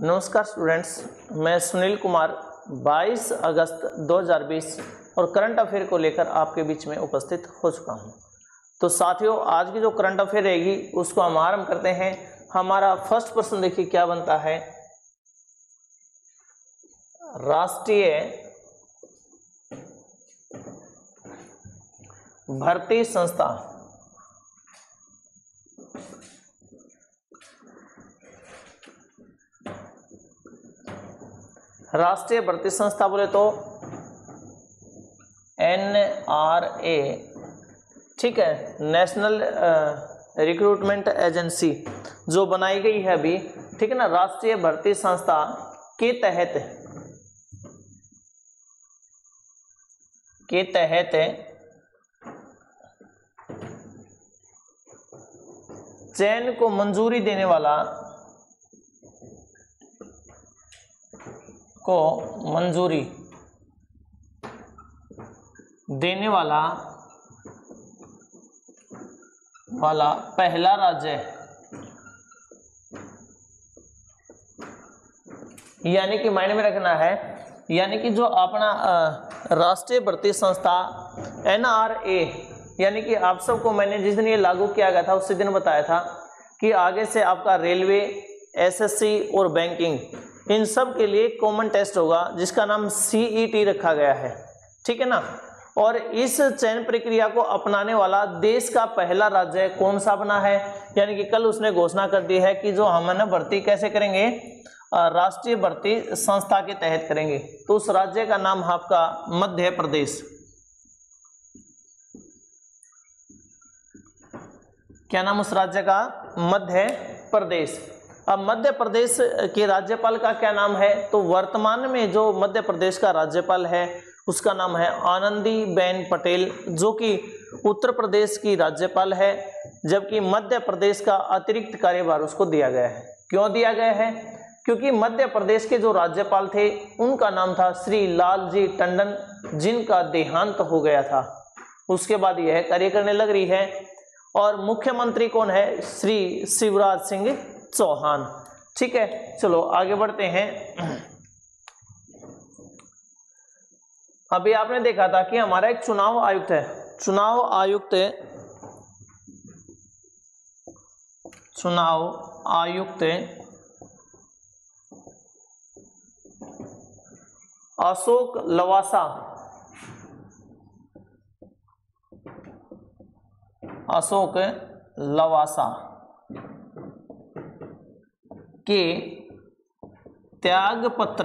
नमस्कार स्टूडेंट्स, मैं सुनील कुमार 22 अगस्त 2020 और करंट अफेयर को लेकर आपके बीच में उपस्थित हो चुका हूं। तो साथियों, आज की जो करंट अफेयर रहेगी उसको हम आरंभ करते हैं। हमारा फर्स्ट प्रश्न देखिए क्या बनता है। राष्ट्रीय भर्ती संस्था राष्ट्रीय भर्ती संस्था बोले तो NRA, ठीक है, नेशनल रिक्रूटमेंट एजेंसी जो बनाई गई है अभी, ठीक है ना। राष्ट्रीय भर्ती संस्था के तहत चयन को मंजूरी देने वाला पहला राज्य, यानी कि मायने में रखना है, यानी कि जो अपना राष्ट्रीय भर्ती संस्था NRA, यानी कि आप सबको मैंने जिस दिन ये लागू किया गया था उसी दिन बताया था कि आगे से आपका रेलवे, SSC और बैंकिंग, इन सब के लिए कॉमन टेस्ट होगा जिसका नाम CET रखा गया है, ठीक है ना। और इस चयन प्रक्रिया को अपनाने वाला देश का पहला राज्य कौन सा बना है, यानी कि कल उसने घोषणा कर दी है कि जो हम ना भर्ती कैसे करेंगे, राष्ट्रीय भर्ती संस्था के तहत करेंगे। तो उस राज्य का नाम आपका मध्य प्रदेश। क्या नाम उस राज्य का? मध्य प्रदेश। अब मध्य प्रदेश के राज्यपाल का क्या नाम है? तो वर्तमान में जो मध्य प्रदेश का राज्यपाल है उसका नाम है आनंदीबेन पटेल, जो कि उत्तर प्रदेश की राज्यपाल है, जबकि मध्य प्रदेश का अतिरिक्त कार्यभार उसको दिया गया है। क्यों दिया गया है? क्योंकि मध्य प्रदेश के जो राज्यपाल थे उनका नाम था श्री लालजी टंडन, जिनका देहांत हो गया था। उसके बाद यह कार्य करने लग रही है। और मुख्यमंत्री कौन है? श्री शिवराज सिंह चौहान, ठीक है। चलो आगे बढ़ते हैं। अभी आपने देखा था कि हमारा एक चुनाव आयुक्त है, चुनाव आयुक्त अशोक लवासा के त्याग पत्र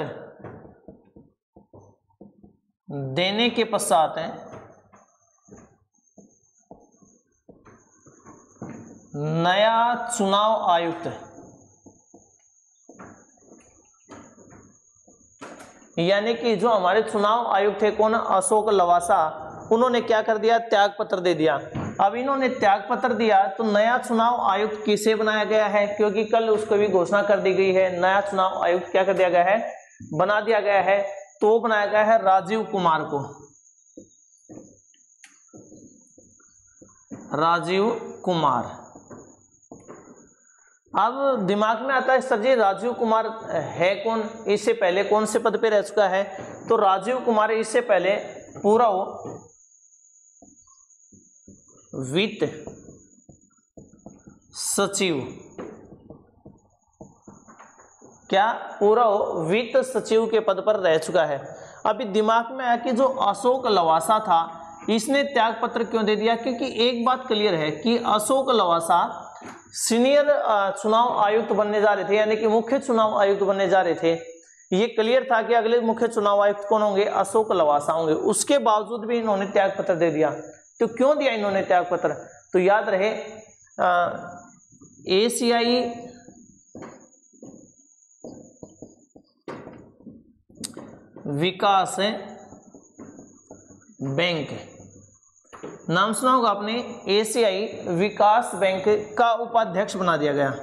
देने के पश्चात नया चुनाव आयुक्त, यानी कि जो हमारे चुनाव आयुक्त थे कौन? अशोक लवासा, उन्होंने क्या कर दिया? त्याग पत्र दे दिया। अब इन्होंने त्याग पत्र दिया तो नया चुनाव आयुक्त किसे बनाया गया है? क्योंकि कल उसको भी घोषणा कर दी गई है, नया चुनाव आयुक्त क्या कर दिया गया है? बना दिया गया है। तो बनाया गया है राजीव कुमार को। राजीव कुमार। अब दिमाग में आता है सर जी राजीव कुमार है कौन? इससे पहले कौन से पद पे रह चुका है? तो राजीव कुमार इससे पहले पूर्व वित्त सचिव, क्या पूर्व वित्त सचिव के पद पर रह चुका है। अभी दिमाग में आया कि जो अशोक लवासा था इसने त्याग पत्र क्यों दे दिया? क्योंकि एक बात क्लियर है कि अशोक लवासा सीनियर चुनाव आयुक्त बनने जा रहे थे, यानी कि मुख्य चुनाव आयुक्त बनने जा रहे थे। ये क्लियर था कि अगले मुख्य चुनाव आयुक्त कौन होंगे? अशोक लवासा होंगे। उसके बावजूद भी इन्होंने त्याग पत्र दे दिया। तो क्यों दिया इन्होंने त्याग पत्र? तो याद रहे एशियाई विकास बैंक, नाम सुना होगा आपने, एशियाई विकास बैंक का उपाध्यक्ष बना दिया गया।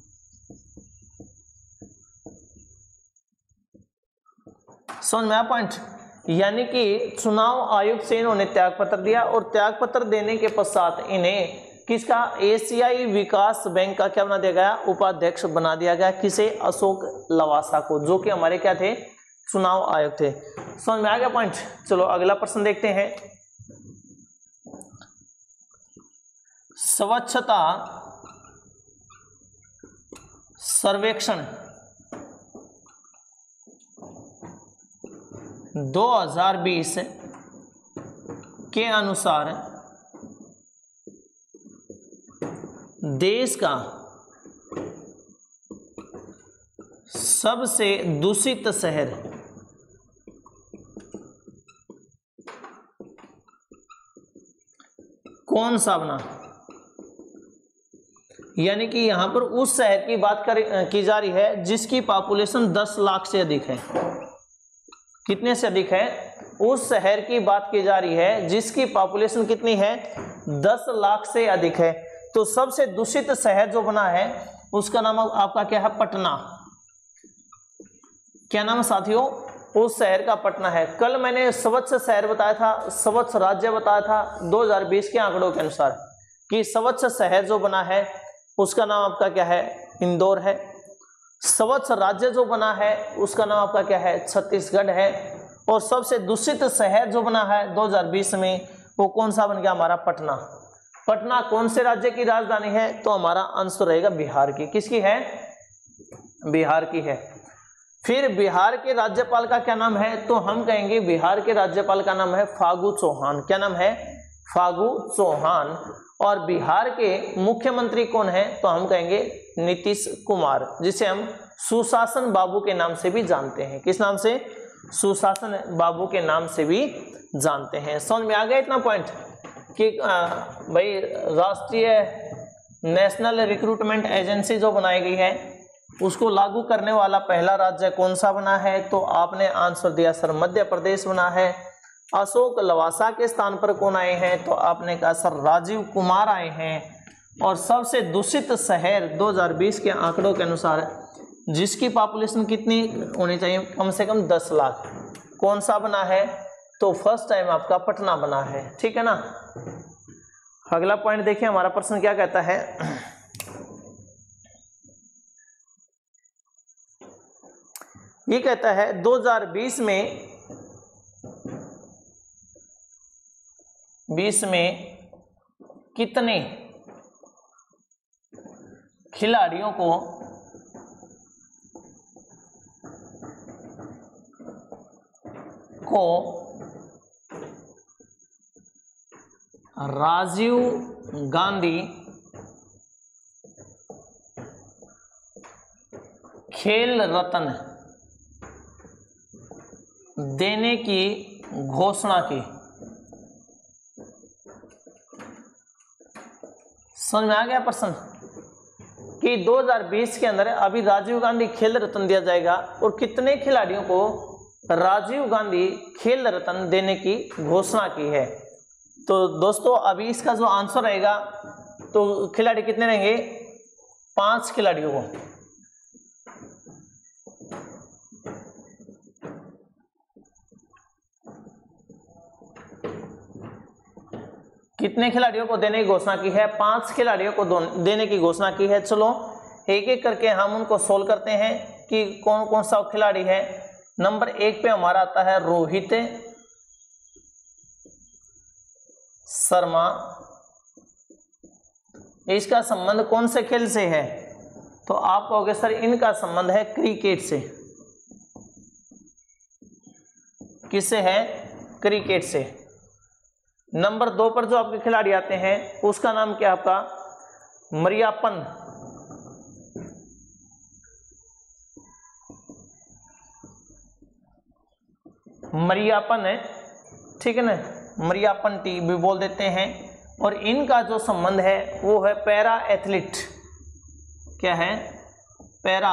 समझ में आया पॉइंट? यानी कि चुनाव आयुक्त से इन्होंने त्यागपत्र दिया और त्यागपत्र देने के पश्चात इन्हें किसका, एशियाई विकास बैंक का क्या बना दिया गया, उपाध्यक्ष बना दिया गया, किसे, अशोक लवासा को, जो कि हमारे क्या थे, चुनाव आयोग थे। समझ में आ गया पॉइंट। चलो अगला प्रश्न देखते हैं। स्वच्छता सर्वेक्षण 2020 के अनुसार देश का सबसे दूषित शहर कौन सा बना, यानी कि यहां पर उस शहर की बात की जा रही है जिसकी पॉपुलेशन 10 लाख से अधिक है। कितने से अधिक है, उस शहर की बात की जा रही है जिसकी पॉपुलेशन कितनी है, 10 लाख से अधिक है। तो सबसे दूषित शहर जो बना है उसका नाम आपका क्या है, पटना। क्या नाम है साथियों, उस शहर का पटना है। कल मैंने स्वच्छ शहर बताया था, स्वच्छ राज्य बताया था 2020 के आंकड़ों के अनुसार कि स्वच्छ शहर जो बना है उसका नाम आपका क्या है, इंदौर है। स्वच्छ राज्य जो बना है उसका नाम आपका क्या है, छत्तीसगढ़ है। और सबसे दूषित शहर जो बना है 2020 में वो कौन सा बन गया, हमारा पटना। पटना कौन से राज्य की राजधानी है, तो हमारा आंसर रहेगा बिहार की। किसकी है, बिहार की है। फिर बिहार के राज्यपाल का क्या नाम है, तो हम कहेंगे बिहार के राज्यपाल का नाम है फागू चौहान। क्या नाम है, फागू चौहान। और बिहार के मुख्यमंत्री कौन है, तो हम कहेंगे नीतीश कुमार, जिसे हम सुशासन बाबू के नाम से भी जानते हैं। किस नाम से, सुशासन बाबू के नाम से भी जानते हैं। समझ में आ गया इतना पॉइंट कि भाई राष्ट्रीय नेशनल रिक्रूटमेंट एजेंसी जो बनाई गई है उसको लागू करने वाला पहला राज्य कौन सा बना है, तो आपने आंसर दिया सर मध्य प्रदेश बना है। अशोक लवासा के स्थान पर कौन आए हैं, तो आपने कहा सर राजीव कुमार आए हैं। और सबसे दूषित शहर 2020 के आंकड़ों के अनुसार जिसकी पॉपुलेशन कितनी होनी चाहिए, कम से कम 10 लाख, कौन सा बना है, तो फर्स्ट टाइम आपका पटना बना है। ठीक है ना। अगला पॉइंट देखिए हमारा प्रश्न क्या कहता है। ये कहता है 2020 में कितने खिलाड़ियों को राजीव गांधी खेल रत्न देने की घोषणा की। समझ में आ गया प्रश्न कि 2020 के अंदर अभी राजीव गांधी खेल रत्न दिया जाएगा और कितने खिलाड़ियों को राजीव गांधी खेल रत्न देने की घोषणा की है। तो दोस्तों अभी इसका जो आंसर रहेगा, तो खिलाड़ी कितने रहेंगे, 5 खिलाड़ियों को। कितने खिलाड़ियों को देने की घोषणा की है, 5 खिलाड़ियों को देने की घोषणा की है। चलो एक एक करके हम उनको सोल्व करते हैं कि कौन कौन सा खिलाड़ी है। नंबर 1 पे हमारा आता है रोहित शर्मा। इसका संबंध कौन से खेल से है, तो आप कहोगे सर इनका संबंध है क्रिकेट से। किससे है, क्रिकेट से। नंबर 2 पर जो आपके खिलाड़ी आते हैं उसका नाम क्या है आपका, मरियाप्पन। मरियाप्पन है, ठीक है ना, मरियाप्पन टी भी बोल देते हैं। और इनका जो संबंध है वो है पैरा एथलीट। क्या है, पैरा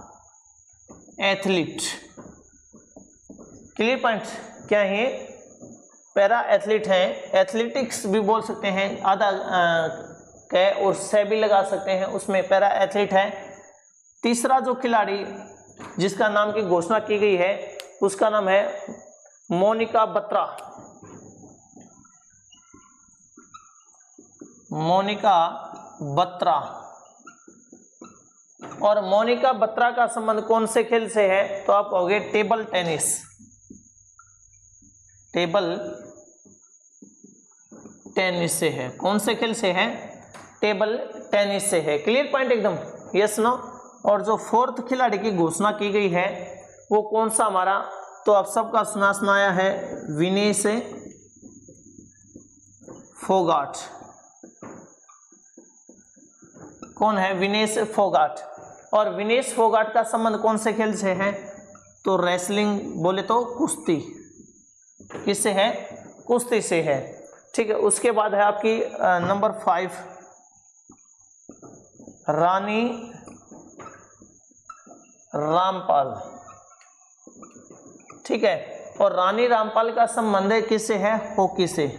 एथलीट। क्लियर पॉइंट, क्या है, पैरा एथलीट हैं। एथलेटिक्स भी बोल सकते हैं, आधा कै और से भी लगा सकते हैं, उसमें पैरा एथलीट है। तीसरा जो खिलाड़ी जिसका नाम की घोषणा की गई है उसका नाम है मोनिका बत्रा। मोनिका बत्रा। और मोनिका बत्रा का संबंध कौन से खेल से है? तो आप कहोगे टेबल टेनिस। टेबल टेनिस से है। कौन से खेल से है? टेबल टेनिस से है। क्लियर पॉइंट एकदम, यस नो। और जो फोर्थ खिलाड़ी की घोषणा की गई है वो कौन सा हमारा? तो आप सबका सुना सुनाया है विनेश फोगाट। कौन है? विनेश फोगाट। और विनेश फोगाट का संबंध कौन से खेल से है? तो रेसलिंग, बोले तो कुश्ती। किससे है? कुश्ती से है। ठीक है। उसके बाद है आपकी नंबर 5 रानी रामपाल। ठीक है। और रानी रामपाल का संबंध किससे है? हॉकी से।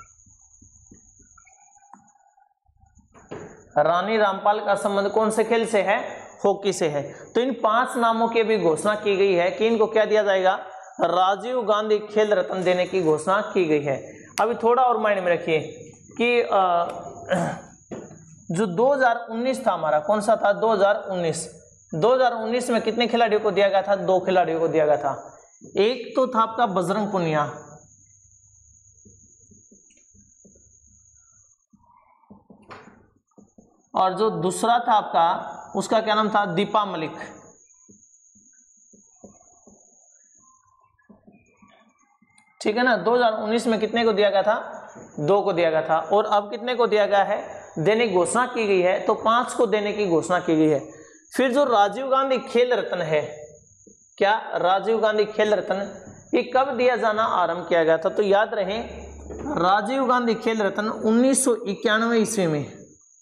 रानी रामपाल का संबंध कौन से खेल से है? हॉकी से है। तो इन 5 नामों की भी घोषणा की गई है कि इनको क्या दिया जाएगा? राजीव गांधी खेल रत्न देने की घोषणा की गई है। अभी थोड़ा और माइंड में रखिए कि जो 2019 था हमारा, कौन सा था? 2019 में कितने खिलाड़ियों को दिया गया था? 2 खिलाड़ियों को दिया गया था। एक तो था आपका बजरंग पुनिया, और जो दूसरा था आपका, उसका क्या नाम था? दीपा मलिक। ठीक है ना। 2019 में कितने को दिया गया था? 2 को दिया गया था। और अब कितने को दिया गया है? देने की घोषणा की गई है, तो 5 को देने की घोषणा की गई है। फिर जो राजीव गांधी खेल रत्न है, क्या राजीव गांधी खेल रत्न, ये कब दिया जाना आरंभ किया गया था? तो याद रहे, राजीव गांधी खेल रत्न 1991 ईस्वी में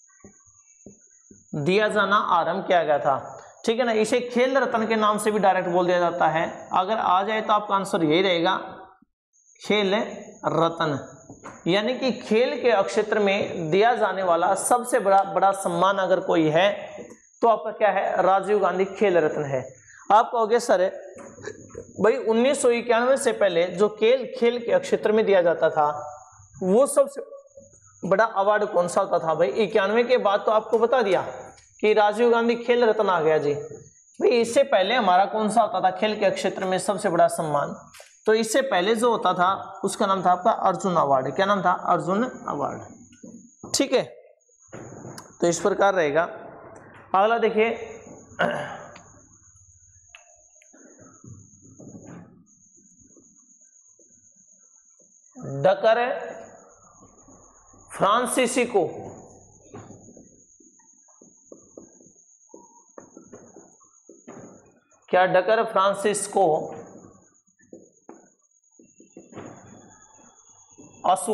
दिया जाना आरंभ किया गया था। ठीक है ना। इसे खेल रत्न के नाम से भी डायरेक्ट बोल दिया जाता है। अगर आ जाए तो आपका आंसर यही रहेगा, खेल रत्न। यानी कि खेल के क्षेत्र में दिया जाने वाला सबसे बड़ा सम्मान अगर कोई है तो आपका क्या है? राजीव गांधी खेल रत्न है। आप कहोगे सर भाई 1991 से पहले जो खेल के क्षेत्र में दिया जाता था वो सबसे बड़ा अवार्ड कौन सा होता था? भाई 91 के बाद तो आपको बता दिया कि राजीव गांधी खेल रत्न आ गया जी। भाई इससे पहले हमारा कौन सा होता था खेल के क्षेत्र में सबसे बड़ा सम्मान? तो इससे पहले जो होता था उसका नाम था आपका अर्जुन अवार्ड। क्या नाम था? अर्जुन अवार्ड। ठीक है। तो इस प्रकार रहेगा। अगला देखिए, डकर फ्रांसिस्को क्या डकर फ्रांसिस्को असू,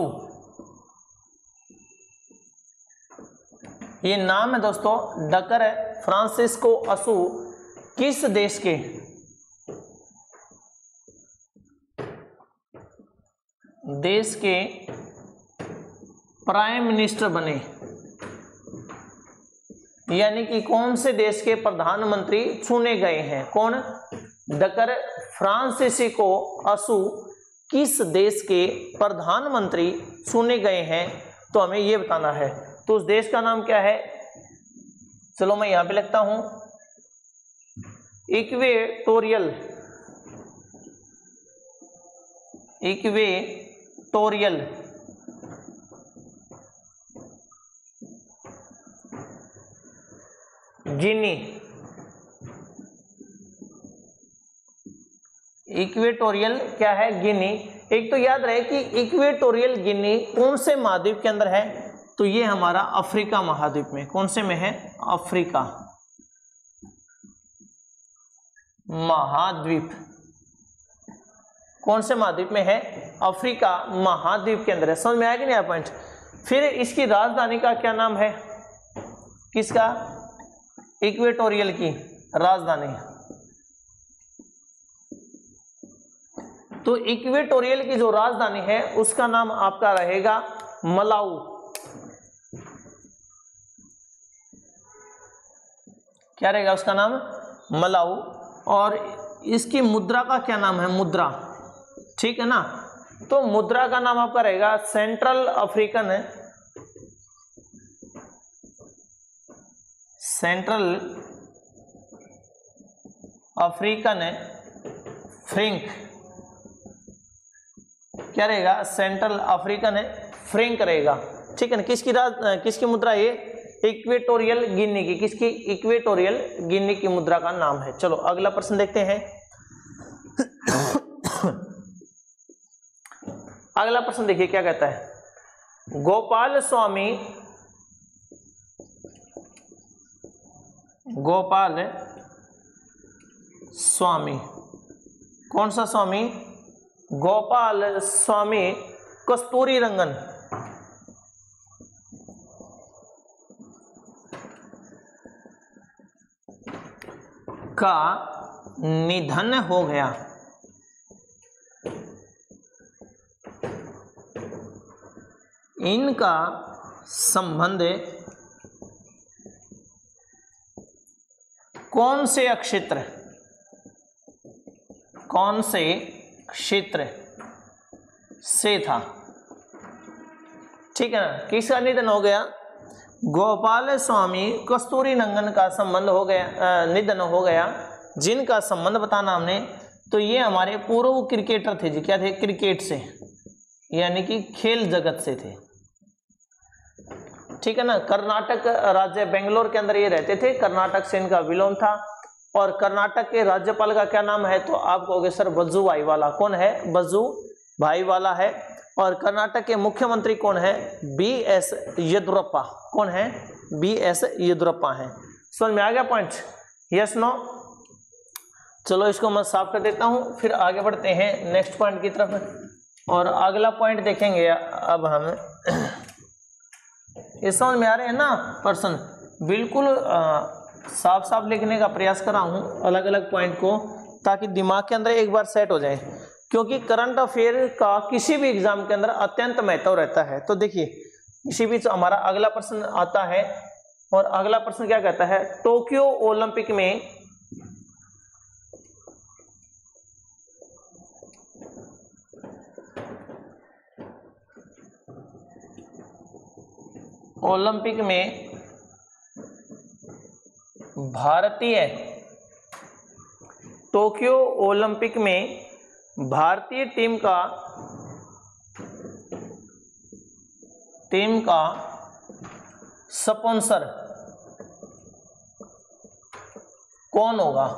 ये नाम है दोस्तों, डकर फ्रांसिस्को असू किस देश के प्राइम मिनिस्टर बने? यानी कि कौन से देश के प्रधानमंत्री चुने गए हैं? कौन? डकर फ्रांसिस्को असू किस देश के प्रधानमंत्री चुने गए हैं? तो हमें यह बताना है। तो उस देश का नाम क्या है? चलो मैं यहां पे लिखता हूं, इक्वेटोरियल गिनी। इक्वेटोरियल क्या है? गिनी। एक तो याद रहे कि इक्वेटोरियल गिनी कौन से महाद्वीप के अंदर है? तो ये हमारा अफ्रीका महाद्वीप में। कौन से में है? अफ्रीका महाद्वीप। कौन से महाद्वीप में है? अफ्रीका महाद्वीप के अंदर है। समझ में आया कि नहीं पॉइंट? फिर इसकी राजधानी का क्या नाम है? किसका? इक्वेटोरियल की राजधानी। तो इक्वेटोरियल की जो राजधानी है उसका नाम आपका रहेगा मलाऊ। क्या रहेगा उसका नाम? मलाऊ। और इसकी मुद्रा का क्या नाम है? मुद्रा। ठीक है ना। तो मुद्रा का नाम आपका रहेगा central African central African franc, क्या रहेगा, सेंट्रल अफ्रीकन फ्रिंक रहेगा, ठीक है ना। किसकी मुद्रा ये, इक्वेटोरियल गिनी की, किसकी, इक्वेटोरियल गिनी की मुद्रा का नाम है। चलो अगला प्रश्न देखते हैं। अगला प्रश्न देखिए क्या कहता है, गोपाल स्वामी, कौन सा स्वामी, गोपाल स्वामी कस्तूरीरंगन का निधन हो गया। इनका संबंध कौन से क्षेत्र से था, ठीक है ना। किसका निधन हो गया, गोपाल स्वामी कस्तूरीरंगन का संबंध हो गया, निधन हो गया, जिनका संबंध बताना हमने, तो ये हमारे पूर्व क्रिकेटर थे जी, क्या थे, क्रिकेट से, यानी कि खेल जगत से थे, ठीक है ना। कर्नाटक राज्य बेंगलोर के अंदर ये रहते थे, कर्नाटक से इनका विलोम था। और कर्नाटक के राज्यपाल का क्या नाम है, तो आप कहोगे सर वजू भाईवाला, कौन है, वजू भाईवाला है। और कर्नाटक के मुख्यमंत्री कौन है, BS येदियुरप्पा, कौन है, BS येदियुरप्पा है। समझ में आ गया पॉइंट, यस नो। चलो इसको मैं साफ कर देता हूं, फिर आगे बढ़ते हैं नेक्स्ट पॉइंट की तरफ। और अगला पॉइंट देखेंगे अब हम, ये समझ में आ रहे हैं ना पर्सन, बिल्कुल साफ साफ लिखने का प्रयास कर रहा हूं अलग अलग पॉइंट को, ताकि दिमाग के अंदर एक बार सेट हो जाए, क्योंकि करंट अफेयर का किसी भी एग्जाम के अंदर अत्यंत महत्व रहता है। तो देखिए इसी बीच हमारा अगला प्रश्न आता है, और अगला प्रश्न क्या कहता है, टोक्यो ओलंपिक में टोक्यो ओलंपिक में भारतीय टीम का स्पॉन्सर कौन होगा।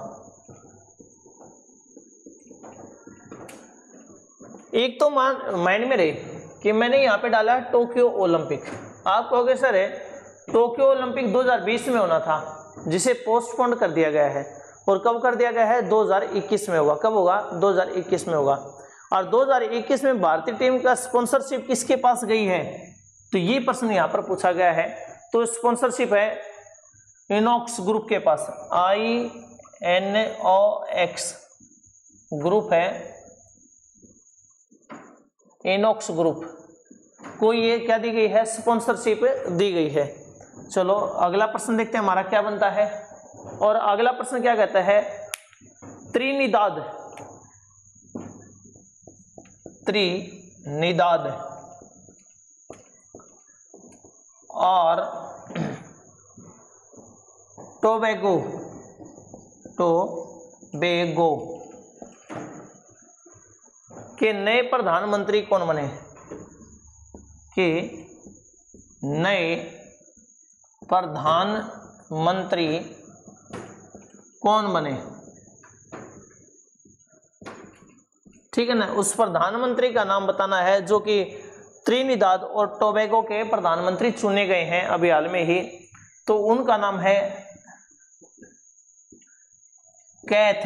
एक तो माइंड में रहे कि मैंने यहां पे डाला टोक्यो ओलंपिक, आप कहोगे सर टोक्यो ओलंपिक 2020 में होना था, जिसे पोस्टपोन कर दिया गया है। और कब कर दिया गया है, 2021 में होगा। कब होगा, 2021 में होगा। और 2021 में भारतीय टीम का स्पॉन्सरशिप किसके पास गई है, तो ये प्रश्न यहां पर पूछा गया है। तो स्पॉन्सरशिप है इनॉक्स ग्रुप के पास, INOX ग्रुप है, इनॉक्स ग्रुप को ये क्या दी गई है, स्पॉन्सरशिप दी गई है। चलो अगला प्रश्न देखते हैं हमारा क्या बनता है। और अगला प्रश्न क्या कहता है, त्रिनिदाद और टोबैगो के नए प्रधानमंत्री कौन बने, कि नए प्रधानमंत्री कौन बने, ठीक है ना। उस प्रधानमंत्री का नाम बताना है जो कि त्रिनिदाद और टोबैगो के प्रधानमंत्री चुने गए हैं अभी हाल में ही। तो उनका नाम है कैथ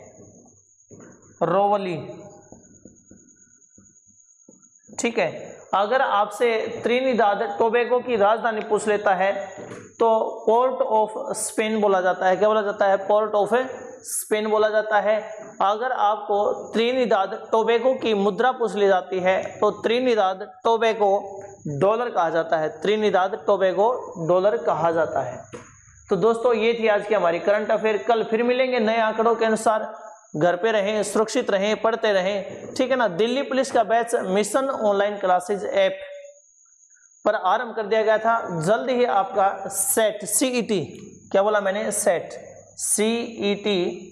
रोवली, ठीक है। अगर आपसे त्रिनिदाद टोबैगो की राजधानी पूछ लेता है तो पोर्ट ऑफ स्पेन बोला जाता है। क्या बोला जाता है, पोर्ट ऑफ स्पेन बोला जाता है। अगर आपको त्रिनिदाद टोबैगो की मुद्रा पूछ ली जाती है तो त्रिनिदाद टोबैगो डॉलर कहा जाता है, त्रिनिदाद टोबैगो डॉलर कहा जाता है। तो दोस्तों ये थी आज की हमारी करंट अफेयर। कल फिर मिलेंगे नए आंकड़ों के अनुसार। घर पे रहें, सुरक्षित रहें, पढ़ते रहें, ठीक है ना। दिल्ली पुलिस का batch mission online classes app पर आरंभ कर दिया गया था। जल्द ही आपका सेट CET क्या बोला मैंने, सेट, CET,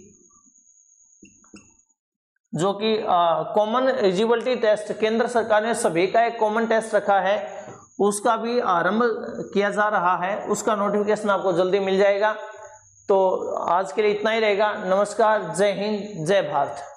जो कि कॉमन एलिजिबिलिटी टेस्ट, केंद्र सरकार ने सभी का एक कॉमन टेस्ट रखा है, उसका भी आरंभ किया जा रहा है। उसका नोटिफिकेशन आपको जल्दी मिल जाएगा। तो आज के लिए इतना ही रहेगा। नमस्कार, जय हिंद, जय भारत।